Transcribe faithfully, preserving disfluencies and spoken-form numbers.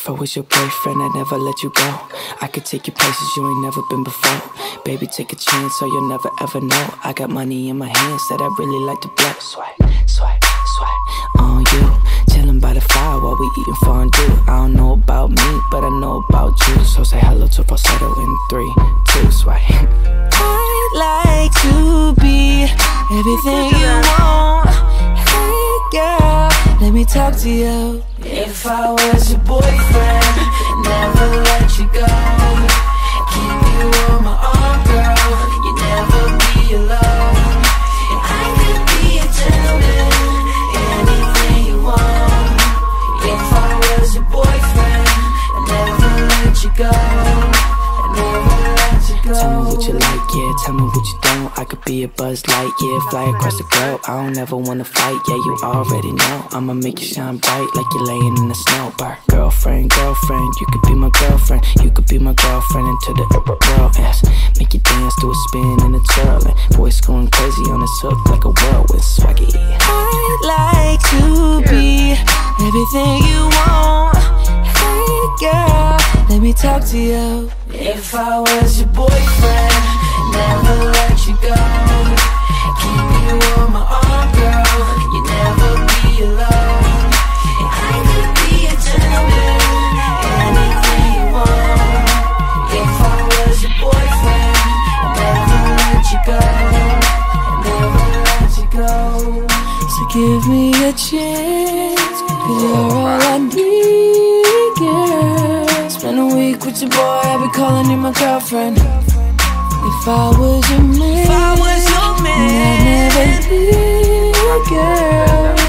If I was your boyfriend, I'd never let you go. I could take you places you ain't never been before. Baby, take a chance so you'll never ever know. I got money in my hands that I really like to blow. Swipe, swipe, swipe on you. Chillin' by the fire while we eating fondue. I don't know about me, but I know about you. So say hello to falsetto in three, two, swipe. I'd like to be everything you want. Hey girl, let me talk to you. If I was your boyfriend, never let you go. Keep you on my arm, girl. You never be alone. And I could be a gentleman, anything you want. If I was your boyfriend, I'd never let you go. I'd never let you go. Tell me what you like, yeah, tell me what you don't. I could be a Buzz Light, yeah, fly across the globe. I don't ever wanna fight, yeah, you already know. I'ma make you shine bright like you're laying in the snow. Bar. Girlfriend, girlfriend, you could be my girlfriend. You could be my girlfriend into the world, yes. Make you dance to a spin and a twirl. And voice going crazy on this hook like a whirlwind swaggy. I'd like to be everything you want. Hey girl, let me talk to you. If I was your boyfriend, never let you go. Keep you on my arm, girl. You never be alone. And I could be a gentleman, anything you want. If I was your boyfriend, I'd never let you go. I'd never let you go. So give me a chance, 'cause you're all I need, girl. Spend a week with your boy, I'll be calling you my girlfriend. If I was your man, if I was your man, I'd never leave, girl.